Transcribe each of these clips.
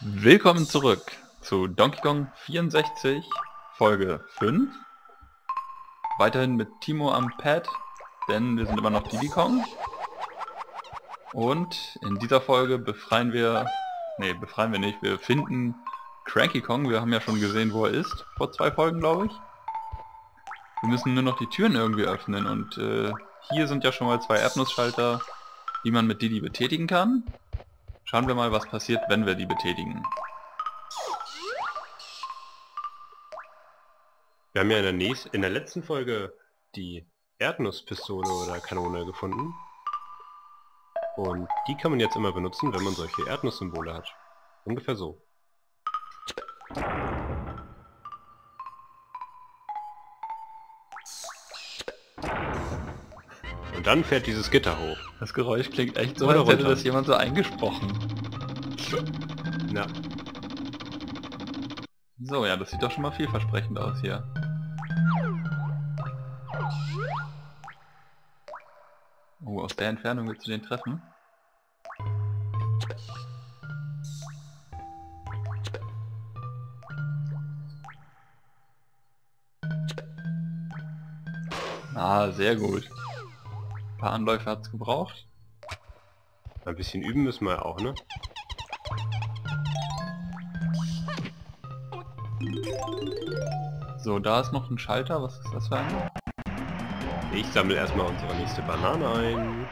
Willkommen zurück zu Donkey Kong 64, Folge 5. Weiterhin mit Timo am Pad, denn wir sind immer noch Diddy Kong. Und in dieser Folge befreien wir nicht, wir finden Cranky Kong. Wir haben ja schon gesehen, wo er ist, vor 2 Folgen, glaube ich. Wir müssen nur noch die Türen irgendwie öffnen und hier sind ja schon mal 2 Erdnussschalter, die man mit Diddy betätigen kann. Schauen wir mal, was passiert, wenn wir die betätigen. Wir haben ja in der letzten Folge die Erdnusspistole oder Kanone gefunden. Und die kann man jetzt immer benutzen, wenn man solche Erdnusssymbole hat. Ungefähr so. Und dann fährt dieses Gitter hoch. Das Geräusch klingt echt so, als hätte das jemand so eingesprochen. Ja. So, ja, das sieht doch schon mal vielversprechend aus hier. Oh, aus der Entfernung willst du den treffen? Ah, sehr gut. Ein paar Anläufe hat's gebraucht. Ein bisschen üben müssen wir auch, ne? So, da ist noch ein Schalter. Was ist das für ein? Ich sammle erstmal unsere nächste Banane ein.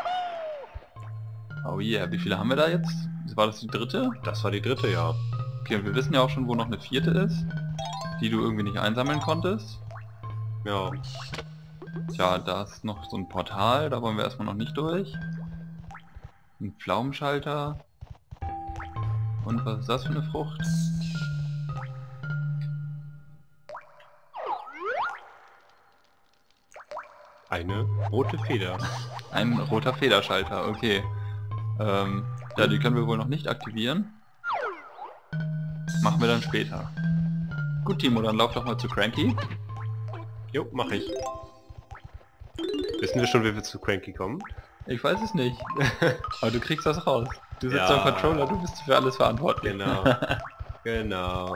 Oh yeah, wie viele haben wir da jetzt? War das die dritte? Das war die dritte, ja. Okay, und wir wissen ja auch schon, wo noch eine vierte ist, die du irgendwie nicht einsammeln konntest. Ja. Tja, da ist noch so ein Portal, da wollen wir erstmal noch nicht durch. Ein Pflaumenschalter. Und was ist das für eine Frucht? Eine rote Feder. Ein roter Federschalter, okay. Ja, die können wir wohl noch nicht aktivieren. Machen wir dann später. Gut, Timo, dann lauf doch mal zu Cranky. Jo, mach ich. Wissen wir schon, wie wir zu Cranky kommen? Ich weiß es nicht. Aber du kriegst das raus. Du sitzt Ja. am Controller, du bist für alles verantwortlich. Genau. Genau.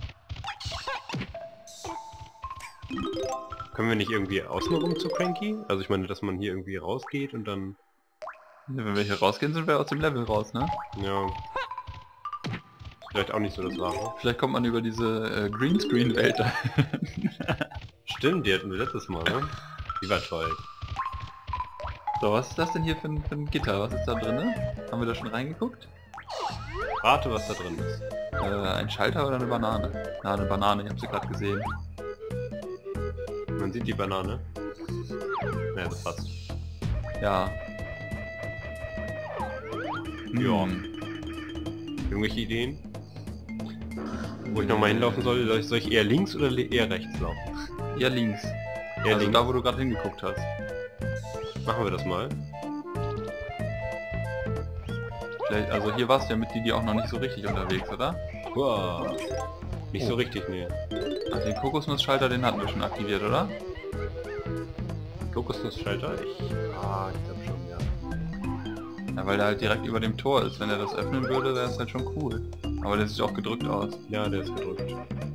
Können wir nicht irgendwie außenrum zu Cranky? Also ich meine, dass man hier irgendwie rausgeht und dann... Wenn wir hier rausgehen, sind wir aus dem Level raus, ne? Ja. Vielleicht auch nicht so das Wahre. Vielleicht kommt man über diese Greenscreen-Welt. Stimmt, die hatten wir letztes Mal, ne? Die war toll. So, was ist das denn hier für ein Gitter? Was ist da drin? Haben wir da schon reingeguckt? Rate, was da drin ist. Ein Schalter oder eine Banane? Na, eine Banane, ich habe sie gerade gesehen. Man sieht die Banane. Ja, das passt. Ja. Ja. Irgendwelche Ideen? Wo ich nochmal hinlaufen soll? Soll ich eher links oder eher rechts laufen? Eher links. Eher Also links. da, wo du gerade hingeguckt hast. Machen wir das mal. Vielleicht, also hier warst du ja mit Didi auch noch nicht so richtig unterwegs, oder? Wow. Nicht so richtig, ne. Ach, den Kokosnussschalter, den hatten wir schon aktiviert, oder? Kokosnussschalter? Ich glaube schon, ja. Ja, weil der halt direkt über dem Tor ist. Wenn er das öffnen würde, wäre es halt schon cool. Aber der sieht auch gedrückt aus. Ja, der ist gedrückt.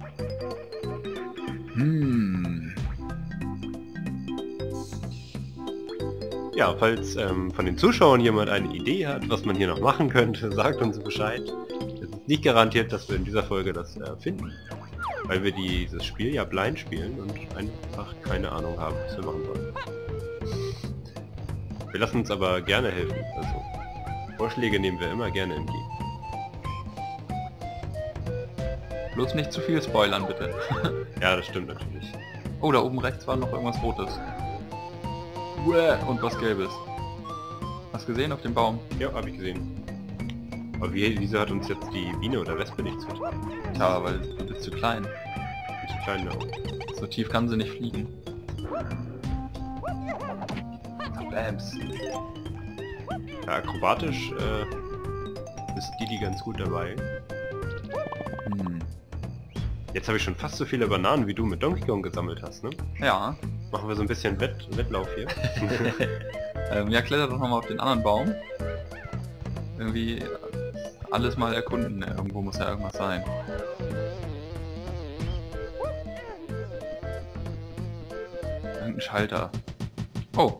Ja, falls von den Zuschauern jemand eine Idee hat, was man hier noch machen könnte, sagt uns Bescheid. Es ist nicht garantiert, dass wir in dieser Folge das finden. Weil wir dieses Spiel ja blind spielen und einfach keine Ahnung haben, was wir machen sollen. Wir lassen uns aber gerne helfen. Also Vorschläge nehmen wir immer gerne entgegen. Bloß nicht zu viel spoilern, bitte. Ja, das stimmt natürlich. Oh, da oben rechts war noch irgendwas Rotes. Uäh, und was Gelbes. Hast du gesehen auf dem Baum? Ja, habe ich gesehen. Aber wieso hat uns jetzt die Biene oder Wespe nicht zugetragen? Tja, weil du bist zu klein. Ist zu klein, ne? So tief kann sie nicht fliegen. Bams. Ja, akrobatisch ist Didi ganz gut dabei. Jetzt habe ich schon fast so viele Bananen wie du mit Donkey Kong gesammelt hast, ne? Ja. Machen wir so ein bisschen Wettlauf hier. Ja, kletter doch nochmal auf den anderen Baum. Irgendwie alles mal erkunden. Irgendwo muss ja irgendwas sein. Irgendein Schalter. Oh.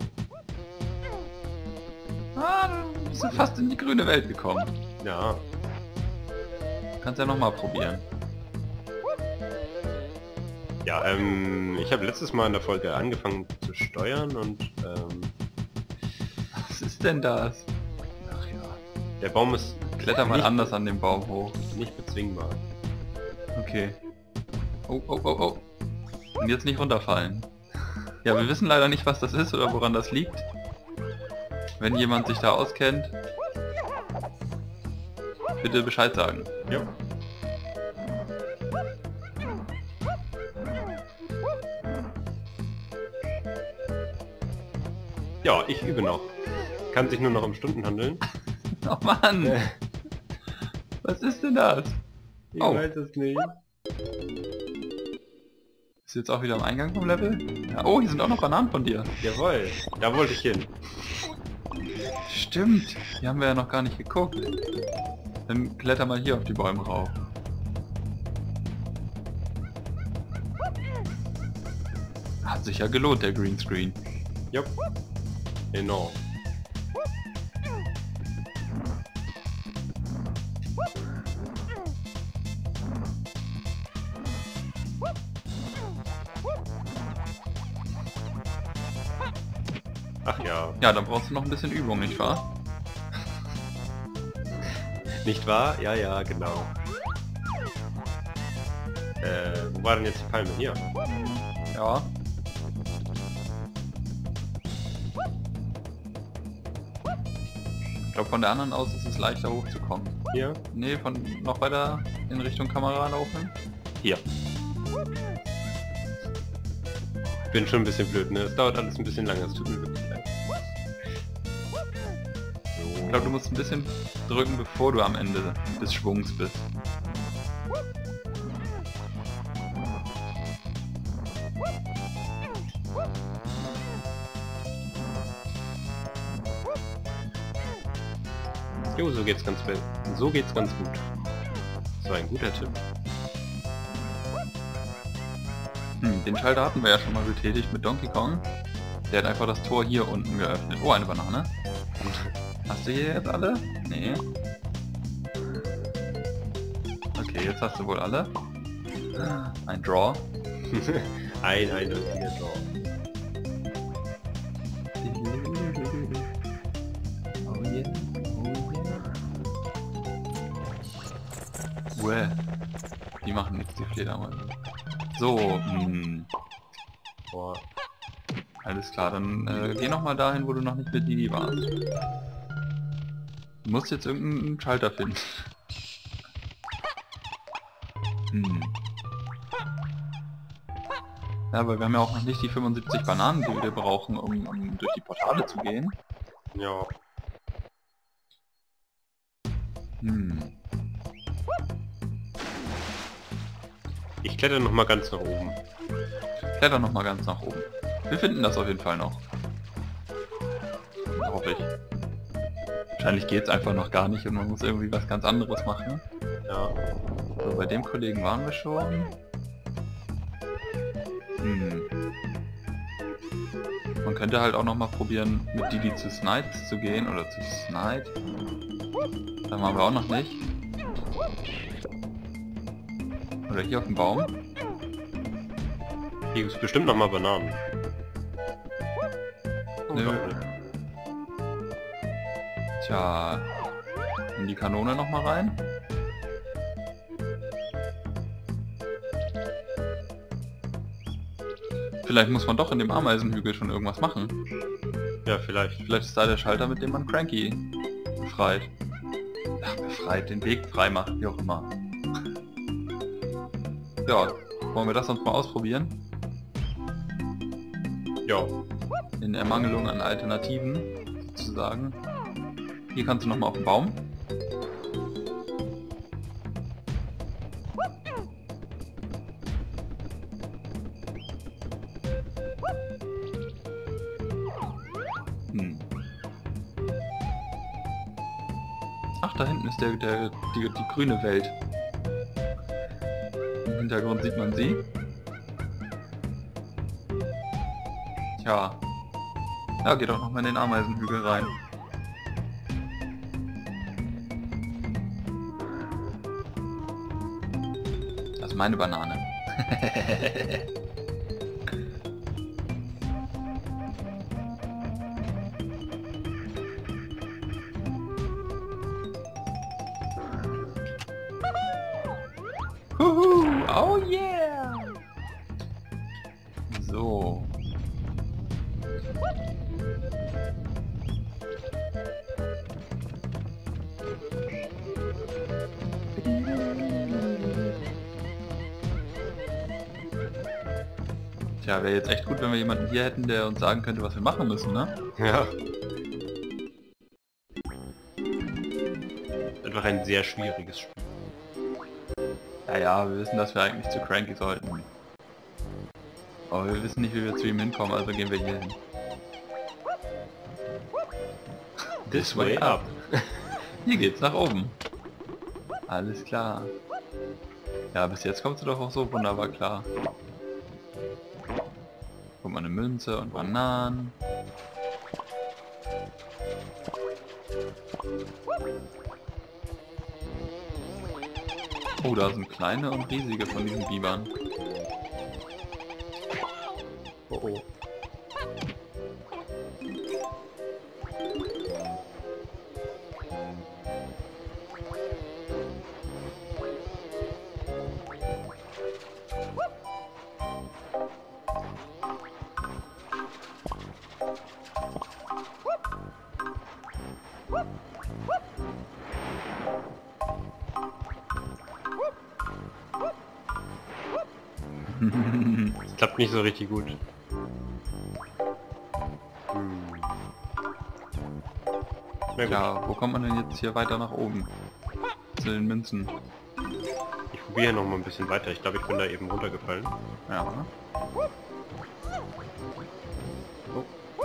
Ah, du bist fast in die grüne Welt gekommen. Ja. Kannst ja nochmal probieren. Ja, ich habe letztes Mal in der Folge angefangen zu steuern und Was ist denn das? Ach ja. der Baum ist Kletter mal nicht, anders an dem Baum hoch. nicht bezwingbar. Okay. Oh, oh, oh, oh. Und jetzt nicht runterfallen. Ja, wir wissen leider nicht, was das ist oder woran das liegt. Wenn jemand sich da auskennt, bitte Bescheid sagen. Ja. Ja, ich übe noch. Kann sich nur noch um Stunden handeln. Oh Mann! Was ist denn das? Ich Oh. weiß es nicht. Ist jetzt auch wieder am Eingang vom Level? Ja, oh, hier sind auch noch Bananen von dir. Jawohl, da wollte ich hin. Stimmt, die haben wir ja noch gar nicht geguckt. Dann kletter mal hier auf die Bäume rauf. Hat sich ja gelohnt, der Greenscreen. Ja. Enorm. Ach ja. Ja, dann brauchst du noch ein bisschen Übung, nicht wahr? Nicht wahr? Ja, ja, genau. Wo war denn jetzt die Palme? Hier. Ja. Ich glaube, von der anderen aus ist es leichter hochzukommen. Hier? Nee, von noch weiter in Richtung Kamera laufen. Hier. Ich bin schon ein bisschen blöd, ne? Es dauert alles ein bisschen lange, es tut mir wirklich leid. Ich glaube, du musst ein bisschen drücken, bevor du am Ende des Schwungs bist. Jo, so geht's ganz gut. So geht's ganz gut. Das war ein guter Tipp. Den Schalter hatten wir ja schon mal betätigt mit Donkey Kong. Der hat einfach das Tor hier unten geöffnet. Oh, eine Banane. Hast du hier jetzt alle? Nee. Okay, jetzt hast du wohl alle. Ein Draw. Ein eindeutiger Draw. Oh yeah. Oh yeah. Die machen jetzt die Fledermäuse. So, Boah. alles klar, dann geh noch mal dahin, wo du noch nicht mit Didi warst. Du musst jetzt irgendeinen Schalter finden. Ja, aber wir haben ja auch noch nicht die 75 Bananen, die wir brauchen, um durch die Portale zu gehen. Ja. Ich kletter noch mal ganz nach oben. Kletter noch mal ganz nach oben. Wir finden das auf jeden Fall noch. Hoffe ich. Wahrscheinlich geht es einfach noch gar nicht und man muss irgendwie was ganz anderes machen. Ja. So, bei dem Kollegen waren wir schon. Man könnte halt auch noch mal probieren, mit Didi zu Snides zu gehen oder zu Snide. Da waren wir auch noch nicht. Oder hier auf dem Baum. Hier gibt's bestimmt noch mal Bananen. Oh, Nö. doch nicht. Tja, in die Kanone noch mal rein. Vielleicht muss man doch in dem Ameisenhügel schon irgendwas machen. Ja, vielleicht. Vielleicht ist da der Schalter, mit dem man Cranky befreit. Ach, befreit, den Weg frei macht, wie auch immer. Ja, wollen wir das sonst mal ausprobieren? Ja. In Ermangelung an Alternativen, sozusagen. Hier kannst du noch mal auf den Baum. Ach, da hinten ist die grüne Welt. Im Hintergrund sieht man sie. Tja. Ja, geht doch noch mal in den Ameisenhügel rein. Das ist meine Banane. Huhu, oh yeah! So. Tja, wäre jetzt echt gut, wenn wir jemanden hier hätten, der uns sagen könnte, was wir machen müssen, ne? Ja. Einfach ein sehr schwieriges Spiel. Ja, wir wissen, dass wir eigentlich zu Cranky sollten. Aber wir wissen nicht, wie wir zu ihm hinkommen, also gehen wir hier hin. This way up. Hier geht's nach oben. Alles klar. Ja, bis jetzt kommst du doch auch so wunderbar klar. Guck mal, eine Münze und Bananen. Oh, da sind kleine und riesige von diesen Bibern. Oh oh. Das klappt nicht so richtig gut. Na gut. Ja, wo kommt man denn jetzt hier weiter nach oben? Zu den Münzen. Ich probiere noch mal ein bisschen weiter. Ich glaube, ich bin da eben runtergefallen. Ja. Oh.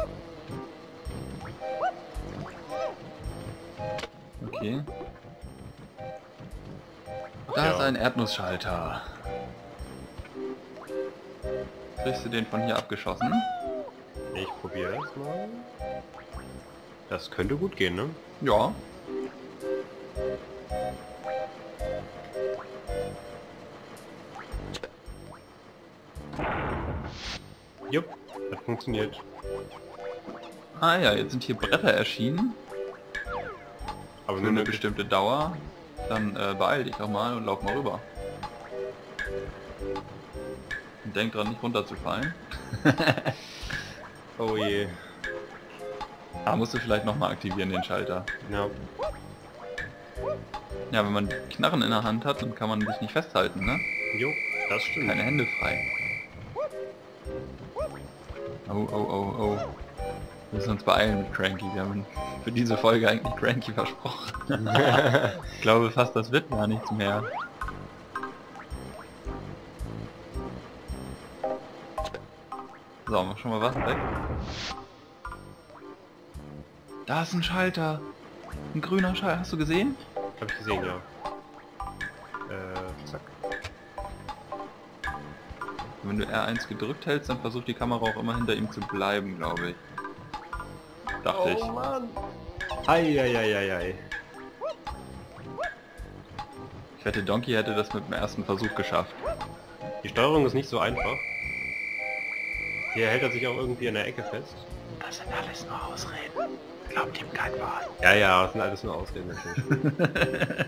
Okay. Da ist ein Erdnussschalter. Kriegst du den von hier abgeschossen? Ich probiere es mal. Das könnte gut gehen, ne? Ja. Jupp, das funktioniert. Ah ja, jetzt sind hier Bretter erschienen. Aber Für nur eine eine bestimmte Dauer. Dann beeil dich doch mal und lauf mal rüber. Und denk dran, nicht runterzufallen. Oh je. Ah, musst du vielleicht nochmal aktivieren, den Schalter. Ja. Ja, wenn man Knarren in der Hand hat, dann kann man sich nicht festhalten, ne? Jo, das stimmt. Keine Hände frei. Oh, oh, oh, oh. Wir müssen uns beeilen mit Cranky. Wir haben für diese Folge eigentlich Cranky versprochen. Ich glaube fast, das wird gar nichts mehr. So, mach schon mal was weg. Da ist ein Schalter. Ein grüner Schalter. Hast du gesehen? Hab ich gesehen, ja. Zack. Wenn du R1 gedrückt hältst, dann versucht die Kamera auch immer hinter ihm zu bleiben, glaube ich. Dachte ich. Mann. Eieieiei. Ich wette, Donkey hätte das mit dem ersten Versuch geschafft. Die Steuerung ist nicht so einfach. Hier hält er sich auch irgendwie in der Ecke fest. Das sind alles nur Ausreden. Glaubt ihm kein Wort. Ja, ja, das sind alles nur Ausreden natürlich.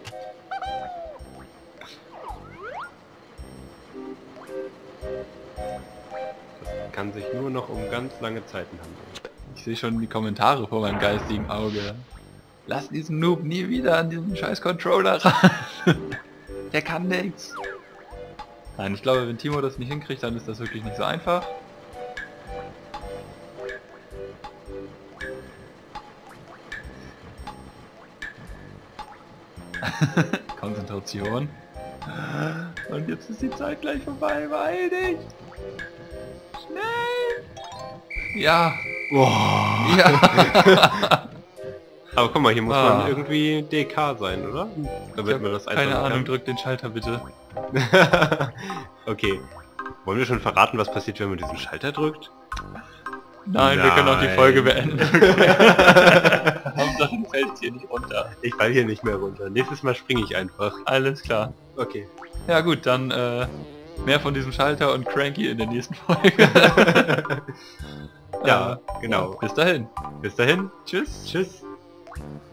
Das kann sich nur noch um ganz lange Zeiten handeln. Ich sehe schon die Kommentare vor meinem geistigen Auge. Lass diesen Noob nie wieder an diesen scheiß Controller ran. Der kann nichts. Nein, ich glaube, wenn Timo das nicht hinkriegt, dann ist das wirklich nicht so einfach. Konzentration. Und jetzt ist die Zeit gleich vorbei, beeil dich! Schnell! Ja! Boah. Ja! Aber guck mal, hier muss man irgendwie DK sein, oder? Damit man das keine Ahnung, drück den Schalter bitte. Okay. Wollen wir schon verraten, was passiert, wenn man diesen Schalter drückt? Nein, wir können auch die Folge beenden. Hauptsache du fällst hier nicht runter. Ich fall hier nicht mehr runter. Nächstes Mal springe ich einfach. Alles klar. Okay. Ja gut, dann mehr von diesem Schalter und Cranky in der nächsten Folge. Ja, genau. Bis dahin. Bis dahin. Tschüss. Tschüss.